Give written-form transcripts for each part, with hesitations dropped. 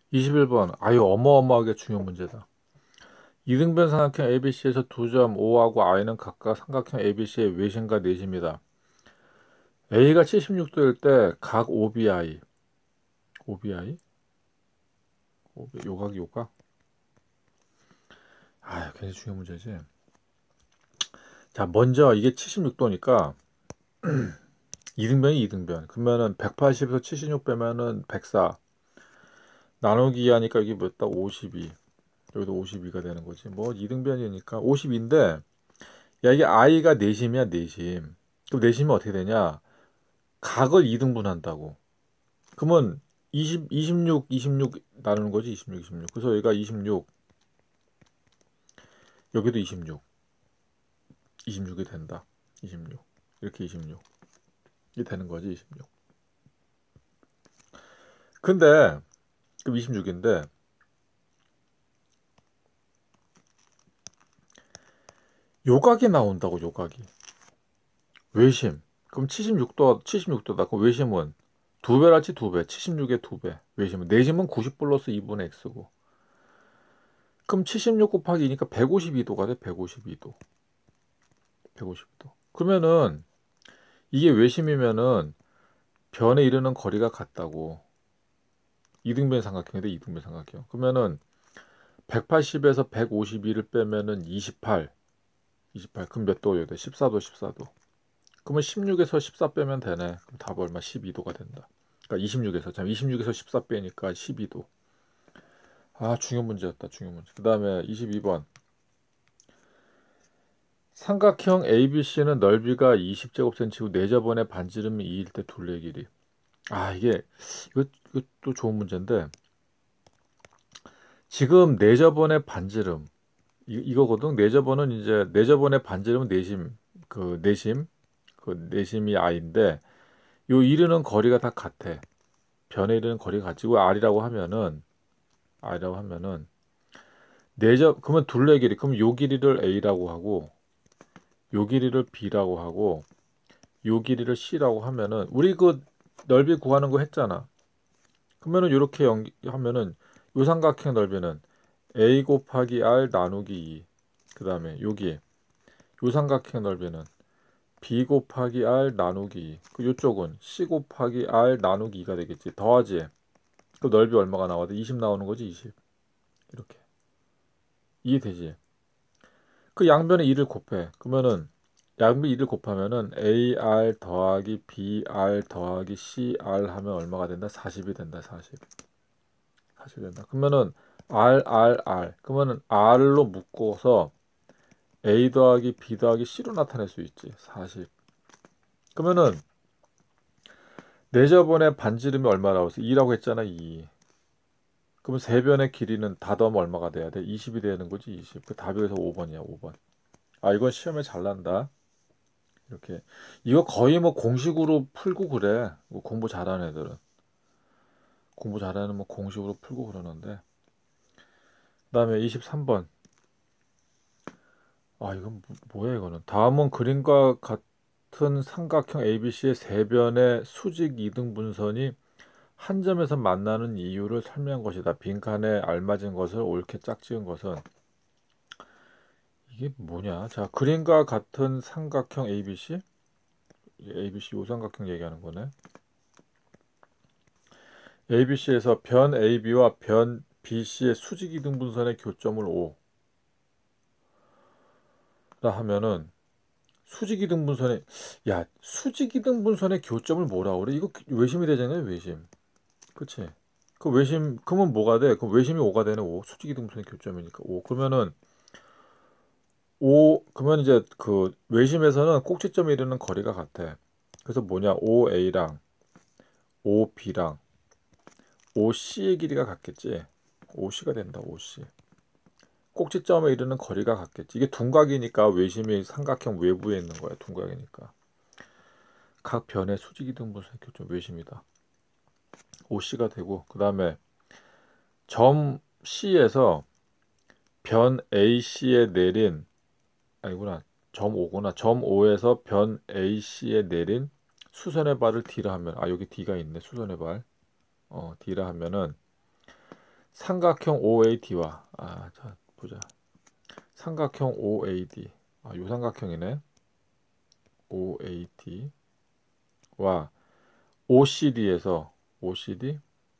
21번. 아유, 어마어마하게 중요한 문제다. 이등변 삼각형 ABC에서 두 점 O하고 I는 각각 삼각형 ABC의 외심과 내심이다. A가 76도일 때 각 OBI, OBI? 요각이 요각? 아유, 굉장히 중요한 문제지. 자, 먼저 이게 76도니까 이등변이 이등변. 그러면은 180에서 76 빼면은 104. 나누기 하니까 이게 몇 다? 52. 여기도 52가 되는 거지. 뭐 이등변이니까 52인데 야 이게 I가 내심이야 내심. 그럼 내심이 어떻게 되냐? 각을 2등분한다고. 그러면 26 나누는 거지. 26. 그래서 여기가 26, 여기도 26이 된다. 26. 이렇게 26. 이 되는 거지. 26. 근데 그럼 26인데 요각이 나온다고 요각이. 외심. 그럼 76도다. 그럼 외심은 두 배랄지 두 배. 76의 두 배. 외심은 내심은 90 플러스 2분의 x고. 그럼 76 곱하기 2니까 152도가 돼. 152도. 152도. 그러면은 이게 외심이면은 변에 이르는 거리가 같다고. 이등변 삼각형인데 이등변 삼각형. 그러면은 180에서 152를 빼면은 28. 28. 그럼 몇 도여야 돼? 14도, 14도. 그러면 16에서 14 빼면 되네. 그럼 답 얼마? 12도가 된다. 그러니까 26에서 14 빼니까 12도. 아, 중요한 문제였다. 중요한 문제. 그다음에 22번. 삼각형 ABC는 넓이가 20제곱센치고 내저번의 반지름이 2일 때 둘레 길이. 아, 이거 또 좋은 문제인데 지금 내저번의 반지름 이거거든. 내저번은 이제 내저번의 반지름은 내심이 I인데 요 이르는 거리가 다 같아. 변에 이르는 거리가 같지고 R이라고 하면은 그러면 둘레 길이 그럼 요 길이를 A라고 하고 요 길이를 B라고 하고 요 길이를 C라고 하면은 우리 그 넓이 구하는 거 했잖아. 그러면은 이렇게 하면은 요 삼각형 넓이는 A 곱하기 R 나누기 2. 그다음에 여기 요 삼각형 넓이는 B 곱하기 R 나누기 2. 그 요쪽은 C 곱하기 R 나누기 2가 되겠지. 더하지. 그 넓이 얼마가 나와도 20 나오는 거지. 20. 이렇게. 이해되지? 그 양변에 2를 곱해. 그러면은 양변 2를 곱하면은 AR 더하기 BR 더하기 CR 하면 얼마가 된다? 40이 된다. 40. 40이 된다. 그러면은 R. 그러면은 R로 묶어서 A 더하기 B 더하기 C로 나타낼 수 있지. 40. 그러면은 내저번의 반지름이 얼마라고 해서 2라고 했잖아. 2. 그러면 세 변의 길이는 다 더하면 얼마가 돼야 돼? 20이 되는 거지. 20. 그 답이 그래서 5번이야. 5번. 아, 이건 시험에 잘 난다. 이렇게. 이거 거의 뭐 공식으로 풀고 그래. 뭐 공부 잘하는 애들은. 공부 잘하는 뭐 공식으로 풀고 그러는데. 그다음에 23번. 아, 이건 뭐야 이거는. 다음은 그림과 같은 삼각형 ABC의 세 변의 수직 이등 분선이 한 점에서 만나는 이유를 설명한 것이다. 빈칸에 알맞은 것을 옳게 짝지은 것은 이게 뭐냐? 자, 그림과 같은 삼각형 ABC, ABC 요 삼각형 얘기하는 거네. ABC에서 변 AB와 변 BC의 수직 이등 분선의 교점을 O라 하면은 수직 이등 분선의 수직 이등 분선의 교점을 뭐라 그래? 이거 외심이 되잖아요, 외심. 그치? 그 외심 그러면 뭐가 돼? 그럼 외심이 5가 되는 5. 수직 이등 분선의 교점이니까 5. 그러면은 그러면 이제 그 외심에서는 꼭지점에 이르는 거리가 같아. 그래서 뭐냐? OA랑 OB랑 OC의 길이가 같겠지. OC가 된다. OC. 꼭지점에 이르는 거리가 같겠지. 이게 둔각이니까 외심이 삼각형 외부에 있는 거야. 둔각이니까. 각 변의 수직이등분선 교점 외심이다. OC가 되고 그다음에 점 C에서 변 AC에 내린 아니구나. 점 O구나. 점 O에서 변 AC에 내린 수선의 발을 D라 하면 여기 D가 있네. 수선의 발. D라 하면은 삼각형 OAD와 자 보자. 삼각형 OAD. 요 삼각형이네. OAD와 OCD에서 OCD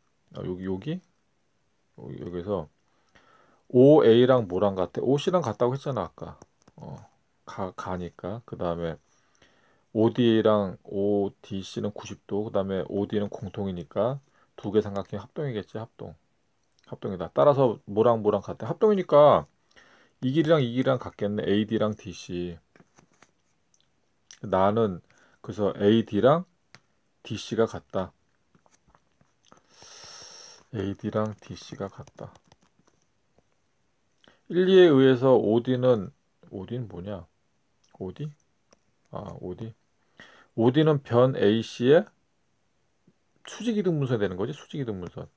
여기서 OA랑 뭐랑 같아? OC랑 같다고 했잖아 아까. 가니까. 그 다음에 OD랑 ODC는 90도. 그 다음에 OD는 공통이니까 두 개 삼각형 합동이겠지. 합동이다. 따라서 뭐랑 뭐랑 같아? 합동이니까 이 길이랑 이 길이랑 같겠네. AD랑 DC. 나는 그래서 AD랑 DC가 같다. AD랑 DC가 같다. 1, 2에 의해서 OD는 뭐냐? OD? OD. OD는 변 AC의 수직이등분선이 되는 거지. 수직이등분선.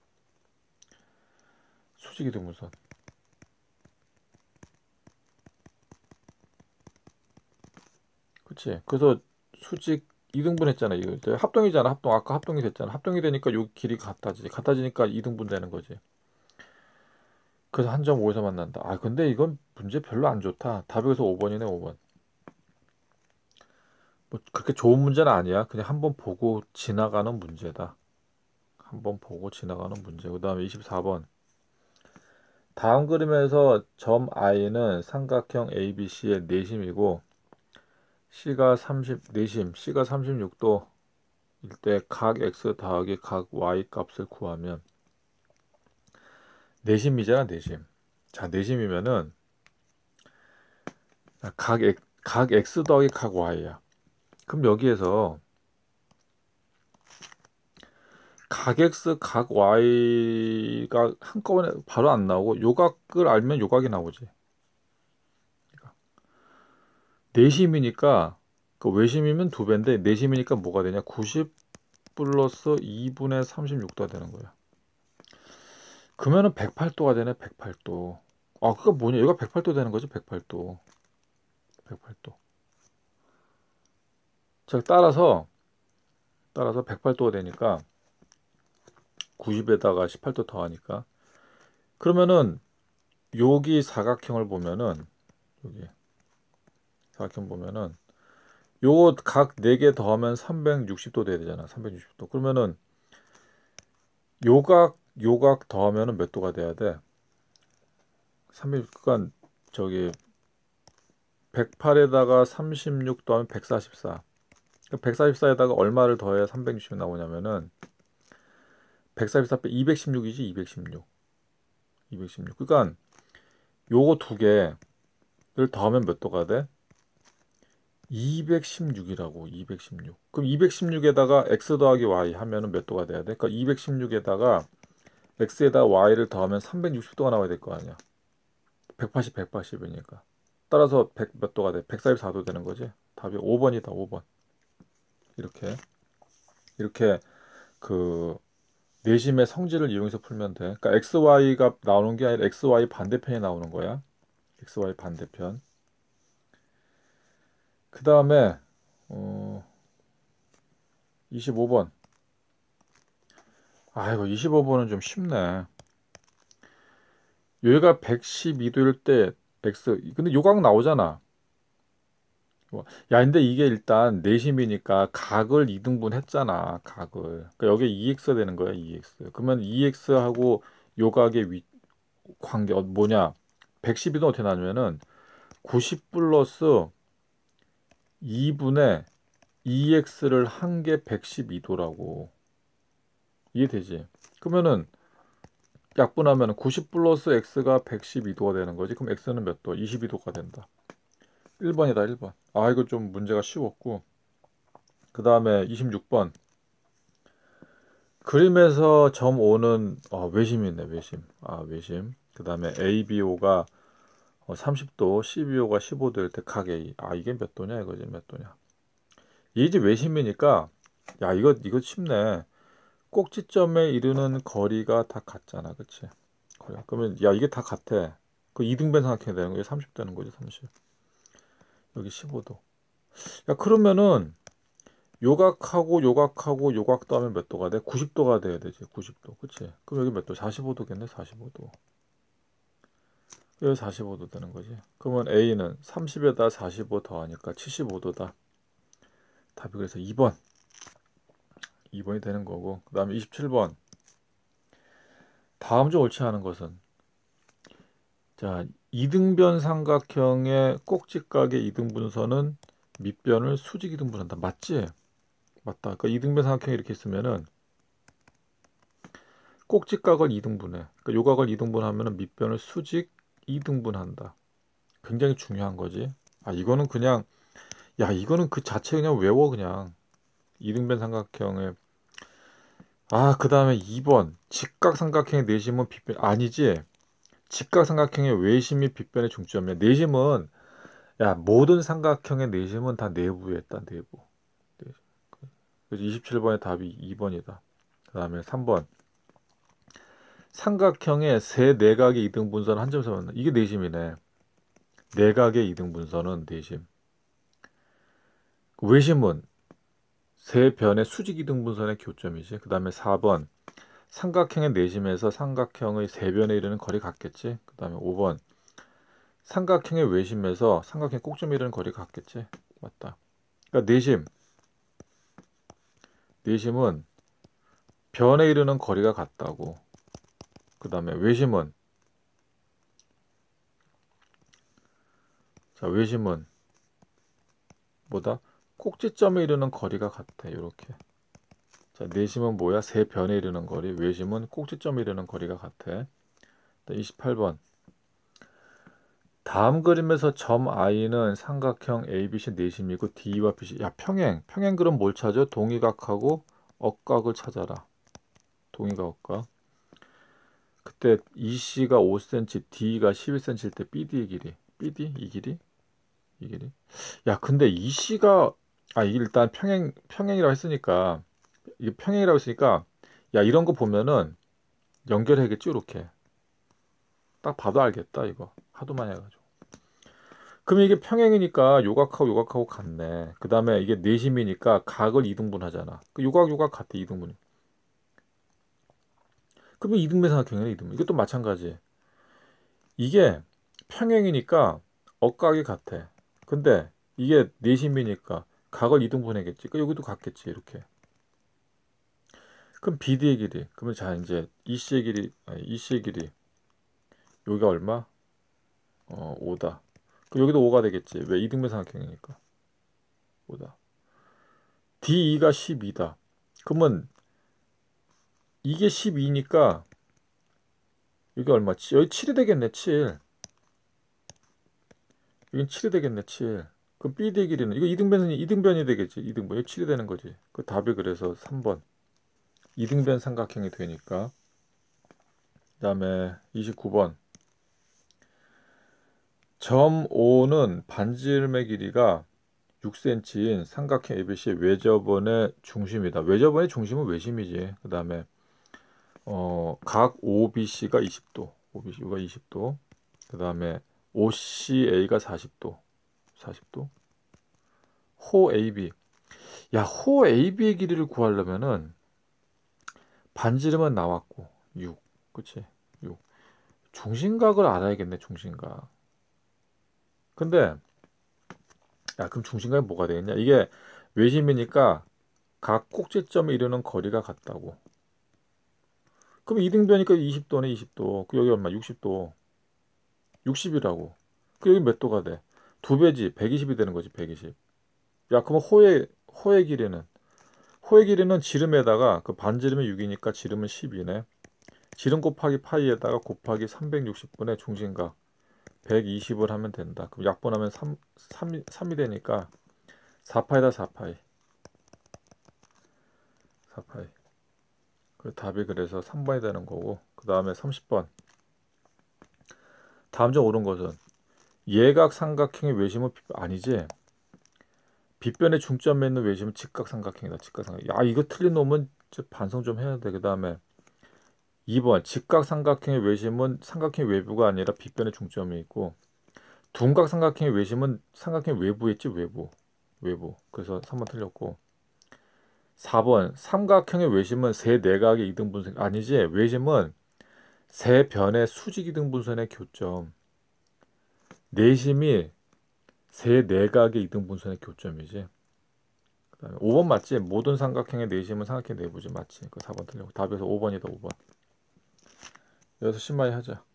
그치? 그래서 수직 이등분 했잖아. 이거 합동이잖아. 아까 합동이 됐잖아. 합동이 되니까 요 길이 같아지니까 이등분 되는 거지. 그래서 한 점 5에서 만난다. 근데 이건 문제 별로 안 좋다. 답이 그래서 5번이네. 5번. 뭐 그렇게 좋은 문제는 아니야. 그냥 한번 보고 지나가는 문제다. 한번 보고 지나가는 문제. 그 다음에 24번. 다음 그림에서 점 I는 삼각형 ABC의 내심이고 C가 36도 일 때 각 X 더하기 각 Y 값을 구하면 내심이잖아, 내심. 자, 내심이면은 각 X 더하기 각 Y야. 그럼 여기에서 각 X 각 Y가 한꺼번에 바로 안 나오고 요각을 알면 요각이 나오지. 내심이니까 그 외심이면 2배인데 내심이니까 뭐가 되냐? 90 플러스 2분의 36도가 되는 거야. 그러면은 108도가 되네. 108도. 그거 뭐냐? 얘가 108도 되는 거지. 108도. 108도. 자, 따라서 108도가 되니까 90에다가 18도 더하니까 그러면은 여기 사각형을 보면은 여기 사각형 보면은 요 각 4개 더하면 360도 돼야 되잖아. 360도. 그러면은 요각 더하면은 몇 도가 돼야 돼? 300, 그러니까 저기 108에다가 36 더하면 144. 144에다가 얼마를 더해야 360이 나오냐면은 144 빼 216이지. 216. 그러니까 요거 두 개를 더하면 몇 도가 돼? 216이라고. 216. 그럼 216에다가 x 더하기 y 하면은 몇 도가 돼야 돼? 그러니까 216에다가 x에다 y를 더하면 360도가 나와야 될 거 아니야. 180이니까. 따라서 100 몇 도가 돼? 144도 되는 거지. 답이 5번이다. 5번. 이렇게 그 내심의 성질을 이용해서 풀면 돼. 그러니까 xy가 나오는 게 아니라 xy 반대편이 나오는 거야. xy 반대편. 그 다음에 25번. 이거 25번은 좀 쉽네. 여기가 112도일 때 x. 근데 요각 나오잖아. 근데 이게 일단 내심이니까 각을 2등분 했잖아. 각을. 그러니까 여기에 2x가 되는 거야. 2x. 그러면 2x하고 요각의 관계 뭐냐? 112도 어떻게 나누면은 90 플러스 2분의 2x를 한 게 112도라고. 이해되지? 그러면은 약분하면 90 플러스 x가 112도가 되는 거지. 그럼 x는 몇 도? 22도가 된다. 1번이다. 1번. 이거 좀 문제가 쉬웠고. 그 다음에 26번. 그림에서 점 O는 외심이 있네. 외심. 그 다음에 ABO가 30도, CBO가 15도일 때 각 A. 이게 몇 도냐 이거지. 몇 도냐. 이제 외심이니까 이거 쉽네. 꼭지점에 이르는 거리가 다 같잖아. 그치? 그러면 이게 다 같아. 그 이등변 생각해야 되는 거야. 30 되는 거지. 30. 여기 15도. 그러면은 요각하고 요각하고 요각도 하면 몇 도가 돼? 90도가 돼야 되지. 90도. 그치? 그럼 여기 몇 도? 45도겠네. 45도. 여기 45도 되는 거지. 그러면 A는 30에다 45 더하니까 75도다. 답이 그래서 2번. 2번이 되는 거고. 그 다음에 27번. 다음 중 옳지 않은 것은? 자, 이등변 삼각형의 꼭지각의 이등분선은 밑변을 수직 이등분한다. 맞지? 맞다. 그러니까 이등변 삼각형이 이렇게 있으면은 꼭지각을 이등분해. 그러니까 요각을 이등분하면은 밑변을 수직 이등분한다. 굉장히 중요한 거지. 아, 이거는 그냥 야, 이거는 그 자체 그냥 외워 그냥. 이등변 삼각형의 그 다음에 2번 직각삼각형의 내심은 빗변 아니지. 직각삼각형의 외심 및 빗변의 중점이야. 내심은 야 모든 삼각형의 내심은 다 내부에 있다. 내부. 그래서 27번의 답이 2번이다. 그 다음에 3번 삼각형의 세 내각의 이등분선은 한 점에서 만나. 이게 내심이네. 내각의 이등분선은 내심. 외심은 세 변의 수직 이등분선의 교점이지. 그 다음에 4번 삼각형의 내심에서 삼각형의 세 변에 이르는 거리 같겠지. 그 다음에 5번 삼각형의 외심에서 삼각형 꼭점에 이르는 거리 같겠지. 맞다. 그러니까 내심은 변에 이르는 거리가 같다고. 그 다음에 외심은 외심은 뭐다? 꼭지점에 이르는 거리가 같아. 이렇게. 자, 내심은 뭐야? 세 변에 이르는 거리. 외심은 꼭지점에 이르는 거리가 같아. 28번. 다음 그림에서 점 I는 삼각형 ABC 내심이고 D와 BC. 야, 평행. 평행 그럼 뭘 찾아? 동의각하고 억각을 찾아라. 동의각, 억각. 그때 EC가 5cm, D가 11cm일 때 BD의 길이. BD? 이 길이? 이 길이? 야, 근데 EC가 이게 일단 평행이라고 했으니까 이게 평행이라고 했으니까 야, 이런 거 보면은 연결해야겠지, 이렇게. 딱 봐도 알겠다, 이거. 하도 많이 해가지고. 그럼 이게 평행이니까 요각하고 요각하고 같네. 그 다음에 이게 내심이니까 각을 이등분하잖아. 그 요각 같아, 이등분. 그러면 이등변 삼각형이네, 이등분. 이것도 마찬가지. 이게 평행이니까 억각이 같아. 근데 이게 내심이니까 각을 이등분해야겠지. 그 여기도 같겠지, 이렇게. 그럼 BD의 길이. 그러면 자, 이제 EC의 길이, EC의 길이. 여기가 얼마? 5다. 그 여기도 5가 되겠지. 왜? 이등변 삼각형이니까. 5다. DE가 12다. 그러면 이게 12니까 이게 얼마지? 여기 7이 되겠네, 7. 여긴 7이 되겠네, 7. 그럼 BD의 길이는 이거 이등변이 되겠지. 이등변. 여기 7이 되는 거지. 그 답이 그래서 3번. 이등변 삼각형이 되니까. 그다음에 29번. 점 O는 반지름의 길이가 6cm인 삼각형 ABC의 외접원의 중심이다. 외접원의 중심은 외심이지. 그다음에 각 OBC가 20도. OBC가 20도. 그다음에 OCA가 40도. 40도. 호 AB. 야, 호 AB의 길이를 구하려면은 반지름은 나왔고 6. 그치? 6. 중심각을 알아야겠네, 중심각. 근데 야, 그럼 중심각이 뭐가 되겠냐? 이게 외심이니까 각 꼭지점에 이르는 거리가 같다고. 그럼 이등변이니까 20도네, 20도. 그 여기 얼마? 60도. 60이라고. 그 여기 몇 도가 돼? 두 배지. 120이 되는 거지, 120. 야, 그럼 호의 길이는? 호의 길이는 지름에다가 그 반지름이 6이니까 지름은 12네. 지름 곱하기 파이에다가 곱하기 360분의 중심각 120을 하면 된다. 그럼 약분하면 3이 되니까 4파이다 4파이. 4파이. 그 답이 그래서 3번이 되는 거고. 그 다음에 30번. 다음 중 옳은 것은 예각 삼각형의 외심은 아니지. 빗변의 중점에 있는 외심은 직각삼각형이다. 직각삼각형. 야, 이거 틀린 놈은 반성 좀 해야 돼. 그 다음에 2번 직각삼각형의 외심은 삼각형의 외부가 아니라 빗변의 중점이 있고 둔각삼각형의 외심은 삼각형 외부에 있지. 외부. 그래서 3번 틀렸고 4번 삼각형의 외심은 세 내각의 이등분선 아니지. 외심은 세 변의 수직 이등분선의 교점. 내심이 세 내각의 이등분선의 교점이지. 그다음에 5번 맞지? 모든 삼각형의 내심은 삼각형의 내부지. 맞지? 그 4번 틀리고 답에서 5번이다. 5번. 여기서 신마이 하자.